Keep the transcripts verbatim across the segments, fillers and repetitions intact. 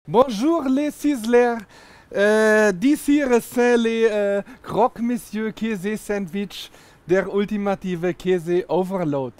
Bonjour les Sizzlers. Euh, dies hier c'est les euh, Croque Monsieur Käse Sandwich, der ultimative Käse Overload.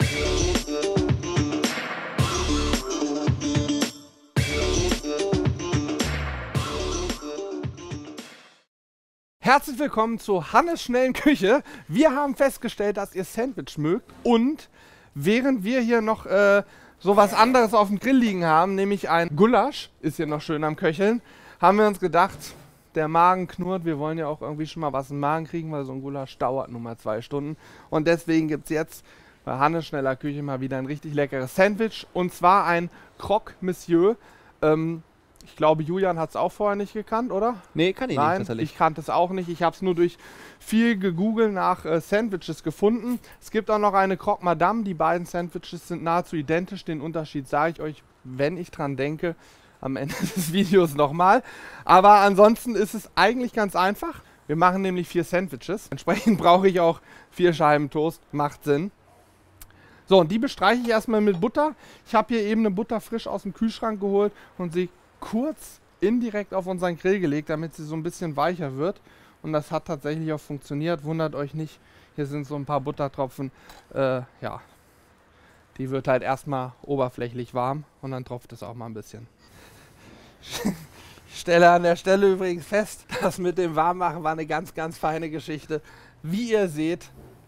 Herzlich willkommen zu Hannes schnellen Küche. Wir haben festgestellt, dass ihr Sandwich mögt, und während wir hier noch äh, so was anderes auf dem Grill liegen haben, nämlich ein Gulasch, ist hier noch schön am Köcheln, haben wir uns gedacht, der Magen knurrt, wir wollen ja auch irgendwie schon mal was im Magen kriegen, weil so ein Gulasch dauert nur mal zwei Stunden. Und deswegen gibt es jetzt bei Hannes schneller Küche mal wieder ein richtig leckeres Sandwich, und zwar ein Croque Monsieur. Ähm, ich glaube, Julian hat es auch vorher nicht gekannt, oder? Nee, kann ich Nein, nicht. Nein, ich kannte es auch nicht. Ich habe es nur durch viel gegoogelt nach äh, Sandwiches gefunden. Es gibt auch noch eine Croque Madame. Die beiden Sandwiches sind nahezu identisch. Den Unterschied sage ich euch, wenn ich dran denke, am Ende des Videos nochmal. Aber ansonsten ist es eigentlich ganz einfach. Wir machen nämlich vier Sandwiches. Entsprechend brauche ich auch vier Scheiben Toast. Macht Sinn. So, und die bestreiche ich erstmal mit Butter. Ich habe hier eben eine Butter frisch aus dem Kühlschrank geholt und sie kurz indirekt auf unseren Grill gelegt, damit sie so ein bisschen weicher wird. Und das hat tatsächlich auch funktioniert. Wundert euch nicht, hier sind so ein paar Buttertropfen. Äh, ja, die wird halt erstmal oberflächlich warm und dann tropft es auch mal ein bisschen. Ich stelle an der Stelle übrigens fest, das mit dem Warmmachen war eine ganz, ganz feine Geschichte. Wie ihr seht,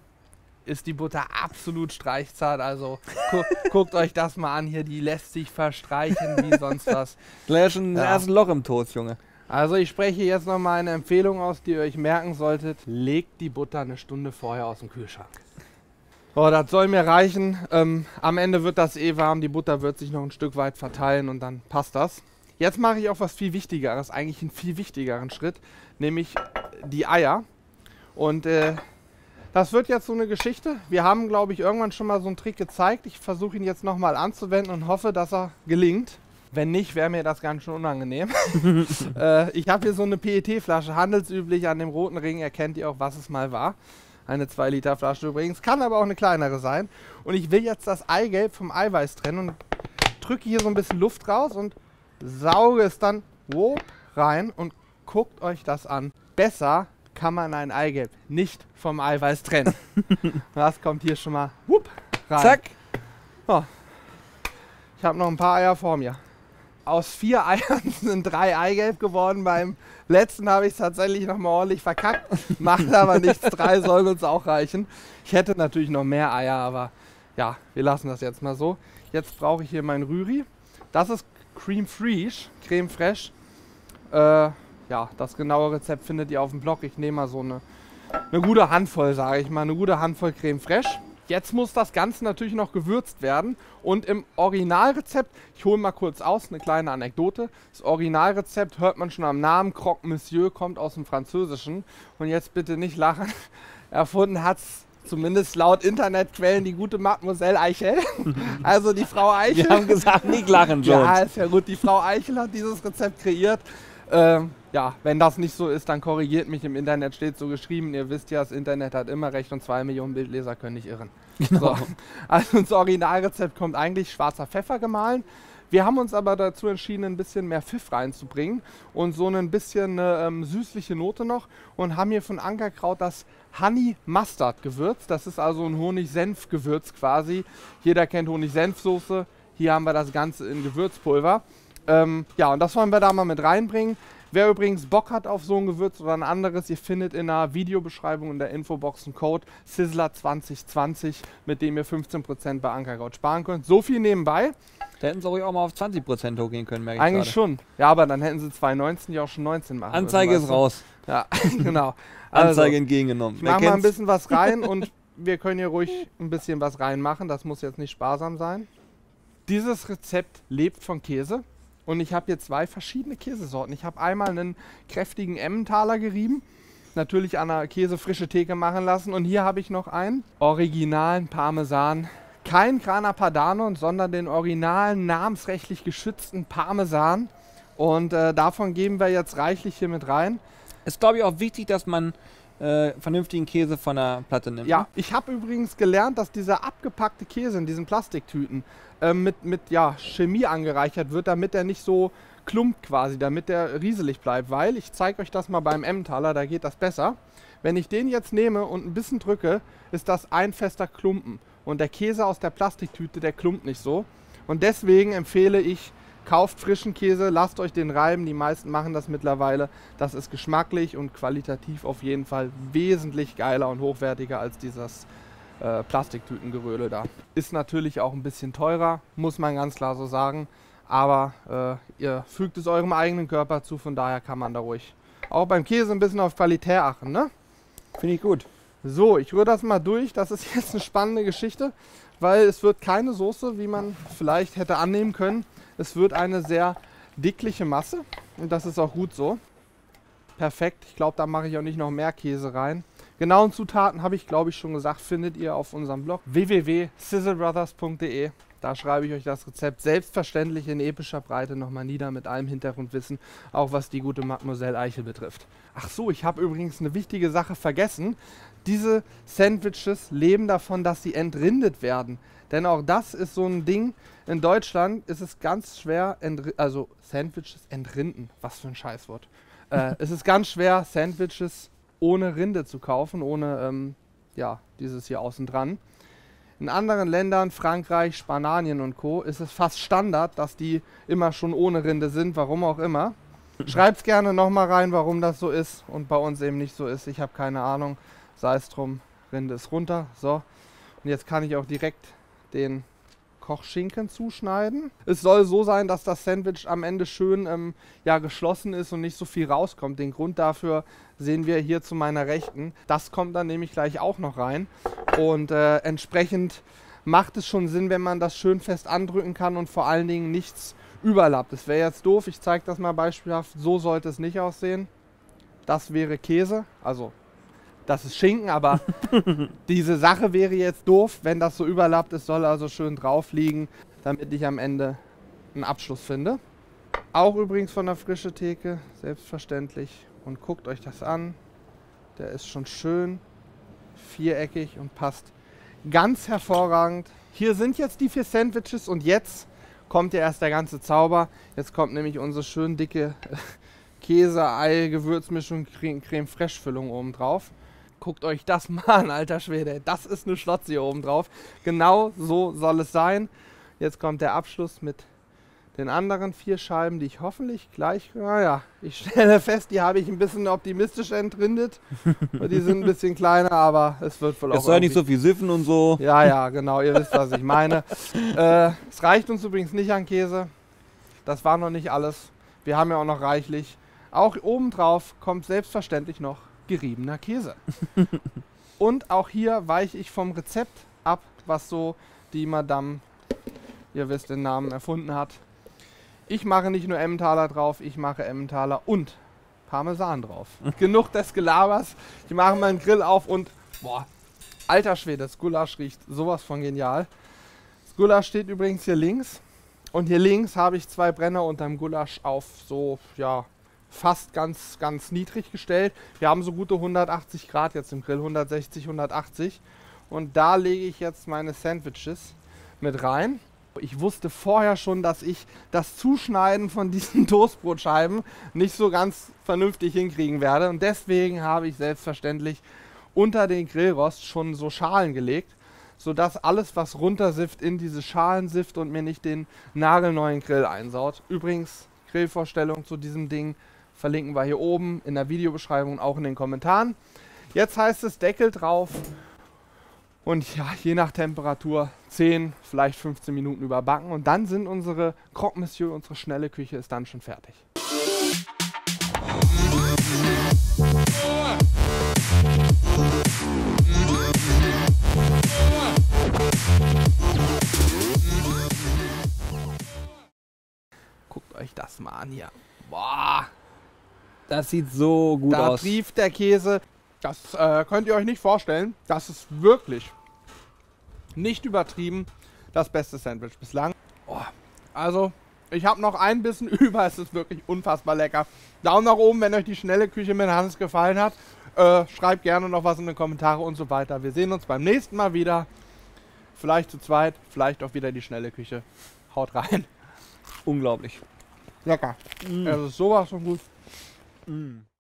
ist die Butter absolut streichzart, also gu guckt euch das mal an hier, die lässt sich verstreichen wie sonst was. Gleich schon Ja. erst ein Loch im Toast, Junge. Also ich spreche jetzt nochmal eine Empfehlung aus, die ihr euch merken solltet. Legt die Butter eine Stunde vorher aus dem Kühlschrank. So, das soll mir reichen. Ähm, am Ende wird das eh warm, die Butter wird sich noch ein Stück weit verteilen und dann passt das. Jetzt mache ich auch was viel Wichtigeres, eigentlich einen viel wichtigeren Schritt, nämlich die Eier. Und äh, das wird jetzt so eine Geschichte. Wir haben, glaube ich, irgendwann schon mal so einen Trick gezeigt. Ich versuche ihn jetzt nochmal anzuwenden und hoffe, dass er gelingt. Wenn nicht, wäre mir das ganz schön unangenehm. äh, ich habe hier so eine P E T-Flasche, handelsüblich an dem roten Ring, erkennt ihr auch, was es mal war. Eine zwei Liter Flasche übrigens, kann aber auch eine kleinere sein. Und ich will jetzt das Eigelb vom Eiweiß trennen und drücke hier so ein bisschen Luft raus und sauge es dann whoop, rein und guckt euch das an. Besser kann man ein Eigelb nicht vom Eiweiß trennen. Das kommt hier schon mal whoop, rein. Zack. So. Ich habe noch ein paar Eier vor mir. Aus vier Eiern sind drei Eigelb geworden. Beim letzten habe ich es tatsächlich noch mal ordentlich verkackt. Macht aber nichts, drei sollen uns auch reichen. Ich hätte natürlich noch mehr Eier, aber ja, wir lassen das jetzt mal so. Jetzt brauche ich hier mein Rühri. Das ist Creme Fraiche, Creme Fraiche. Äh, Ja, das genaue Rezept findet ihr auf dem Blog. Ich nehme mal so eine, eine gute Handvoll, sage ich mal, eine gute Handvoll Creme Fraiche. Jetzt muss das Ganze natürlich noch gewürzt werden. Und im Originalrezept, ich hole mal kurz aus, eine kleine Anekdote. Das Originalrezept hört man schon am Namen, Croque Monsieur, kommt aus dem Französischen. Und jetzt bitte nicht lachen, erfunden hat es zumindest laut Internetquellen die gute Mademoiselle Eichel. Also die Frau Eichel. Wir haben gesagt, nicht lachen, Jones. Ja, ist ja gut, die Frau Eichel hat dieses Rezept kreiert. Ähm, ja, wenn das nicht so ist, dann korrigiert mich. Im Internet steht so geschrieben. Ihr wisst ja, das Internet hat immer recht und zwei Millionen Bildleser können nicht irren. Genau. So. Also ins Originalrezept kommt eigentlich schwarzer Pfeffer gemahlen. Wir haben uns aber dazu entschieden, ein bisschen mehr Pfiff reinzubringen und so ein bisschen eine ähm, süßliche Note noch, und haben hier von Ankerkraut das Honey Mustard Gewürz. Das ist also ein Honig-Senf-Gewürz quasi. Jeder kennt Honig-Senf-Soße. Hier haben wir das Ganze in Gewürzpulver. Ähm, ja, und das wollen wir da mal mit reinbringen. Wer übrigens Bock hat auf so ein Gewürz oder ein anderes, ihr findet in der Videobeschreibung in der Infobox einen Code Sizzler zwanzig zwanzig, mit dem ihr fünfzehn Prozent bei Ankerkraut sparen könnt. So viel nebenbei. Da hätten sie ruhig auch mal auf zwanzig Prozent hochgehen können, merke ich Eigentlich gerade. schon. Ja, aber dann hätten sie zwanzig neunzehn ja auch schon neunzehn machen Anzeige müssen, ist weißt du? raus. Ja, genau. Anzeige Also, entgegengenommen. ich Wer mache mal ein kennt's? bisschen was rein und wir können hier ruhig ein bisschen was reinmachen. Das muss jetzt nicht sparsam sein. Dieses Rezept lebt von Käse. Und ich habe hier zwei verschiedene Käsesorten. Ich habe einmal einen kräftigen Emmentaler gerieben, natürlich an einer käsefrische Theke machen lassen. Und hier habe ich noch einen originalen Parmesan. Kein Grana Padano, sondern den originalen, namensrechtlich geschützten Parmesan. Und äh, davon geben wir jetzt reichlich hier mit rein. Ist, glaube ich, auch wichtig, dass man äh, vernünftigen Käse von der Platte nimmt. Ja, ich habe übrigens gelernt, dass dieser abgepackte Käse in diesen Plastiktüten äh, mit, mit ja, Chemie angereichert wird, damit er nicht so klumpt quasi, damit der rieselig bleibt. Weil, ich zeige euch das mal beim Emmentaler, da geht das besser. Wenn ich den jetzt nehme und ein bisschen drücke, ist das ein fester Klumpen. Und der Käse aus der Plastiktüte, der klumpt nicht so. Und deswegen empfehle ich, kauft frischen Käse, lasst euch den reiben. Die meisten machen das mittlerweile. Das ist geschmacklich und qualitativ auf jeden Fall wesentlich geiler und hochwertiger als dieses äh, Plastiktütengerödel da. Ist natürlich auch ein bisschen teurer, muss man ganz klar so sagen. Aber äh, ihr fügt es eurem eigenen Körper zu, von daher kann man da ruhig auch beim Käse ein bisschen auf Qualität achten, ne? Finde ich gut. So, ich rühre das mal durch. Das ist jetzt eine spannende Geschichte, weil es wird keine Soße, wie man vielleicht hätte annehmen können. Es wird eine sehr dickliche Masse und das ist auch gut so. Perfekt. Ich glaube, da mache ich auch nicht noch mehr Käse rein. Genauen Zutaten habe ich, glaube ich, schon gesagt, findet ihr auf unserem Blog w w w punkt sizzlebrothers punkt d e. Da schreibe ich euch das Rezept selbstverständlich in epischer Breite nochmal nieder mit allem Hintergrundwissen, auch was die gute Mademoiselle Eichel betrifft. Ach so, ich habe übrigens eine wichtige Sache vergessen. Diese Sandwiches leben davon, dass sie entrindet werden. Denn auch das ist so ein Ding. In Deutschland ist es ganz schwer, also Sandwiches entrinden. Was für ein Scheißwort. äh, es ist ganz schwer, Sandwiches ohne Rinde zu kaufen, ohne ähm, ja, dieses hier außen dran. In anderen Ländern, Frankreich, Spanien und Co. ist es fast Standard, dass die immer schon ohne Rinde sind, warum auch immer. Schreibt es gerne nochmal rein, warum das so ist und bei uns eben nicht so ist. Ich habe keine Ahnung. Sei es drum, Rinde ist runter. So. Und jetzt kann ich auch direkt den Kochschinken zuschneiden. Es soll so sein, dass das Sandwich am Ende schön ähm, ja, geschlossen ist und nicht so viel rauskommt. Den Grund dafür sehen wir hier zu meiner Rechten. Das kommt dann nämlich gleich auch noch rein. Und äh, entsprechend macht es schon Sinn, wenn man das schön fest andrücken kann und vor allen Dingen nichts überlappt. Das wäre jetzt doof, ich zeige das mal beispielhaft. So sollte es nicht aussehen. Das wäre Käse, also das ist Schinken, aber diese Sache wäre jetzt doof, wenn das so überlappt. Es soll also schön drauf liegen, damit ich am Ende einen Abschluss finde. Auch übrigens von der frischen Theke, selbstverständlich. Und guckt euch das an. Der ist schon schön viereckig und passt ganz hervorragend. Hier sind jetzt die vier Sandwiches und jetzt kommt ja erst der ganze Zauber. Jetzt kommt nämlich unsere schön dicke Käse, Ei, Gewürzmischung, Creme Fraiche Füllung oben drauf. Guckt euch das mal an, alter Schwede. Das ist eine Schlotze hier oben drauf. Genau so soll es sein. Jetzt kommt der Abschluss mit den anderen vier Scheiben, die ich hoffentlich gleich... Naja, ich stelle fest, die habe ich ein bisschen optimistisch entrindet. Die sind ein bisschen kleiner, aber es wird wohl auch... Es soll nicht so viel siffen und so. Ja, ja, genau. Ihr wisst, was ich meine. äh, es reicht uns übrigens nicht an Käse. Das war noch nicht alles. Wir haben ja auch noch reichlich. Auch obendrauf kommt selbstverständlich noch geriebener Käse. Und auch hier weiche ich vom Rezept ab, was so die Madame, ihr wisst den Namen, erfunden hat. Ich mache nicht nur Emmentaler drauf, ich mache Emmentaler und Parmesan drauf. Genug des Gelabers. Ich mache meinen Grill auf und boah, alter Schwede, das Gulasch riecht sowas von genial. Das Gulasch steht übrigens hier links und hier links habe ich zwei Brenner unterm Gulasch auf so, ja, fast ganz, ganz niedrig gestellt. Wir haben so gute hundertachtzig Grad jetzt im Grill, hundertsechzig, hundertachtzig. Und da lege ich jetzt meine Sandwiches mit rein. Ich wusste vorher schon, dass ich das Zuschneiden von diesen Toastbrotscheiben nicht so ganz vernünftig hinkriegen werde. Und deswegen habe ich selbstverständlich unter den Grillrost schon so Schalen gelegt, sodass alles, was runtersifft, in diese Schalen sifft und mir nicht den nagelneuen Grill einsaut. Übrigens, Grillvorstellung zu diesem Ding verlinken wir hier oben in der Videobeschreibung und auch in den Kommentaren. Jetzt heißt es Deckel drauf und ja, je nach Temperatur zehn, vielleicht fünfzehn Minuten überbacken und dann sind unsere Croque Monsieur, unsere schnelle Küche ist dann schon fertig. Guckt euch das mal an hier. Boah! Das sieht so gut Da aus. Da trieft der Käse. Das äh, könnt ihr euch nicht vorstellen. Das ist wirklich nicht übertrieben das beste Sandwich bislang. Oh, also, ich habe noch ein bisschen über. Es ist wirklich unfassbar lecker. Daumen nach oben, wenn euch die schnelle Küche mit Hans gefallen hat. Äh, schreibt gerne noch was in die Kommentare und so weiter. Wir sehen uns beim nächsten Mal wieder. Vielleicht zu zweit, vielleicht auch wieder die schnelle Küche. Haut rein. Unglaublich. Lecker. Mm. Es ist sowas von gut. Mm.